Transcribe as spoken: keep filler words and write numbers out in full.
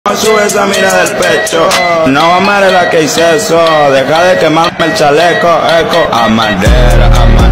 Sube esa mira del pecho. No mames la que hice eso. Deja de quemarme el chaleco, eco. Amadera, amadera.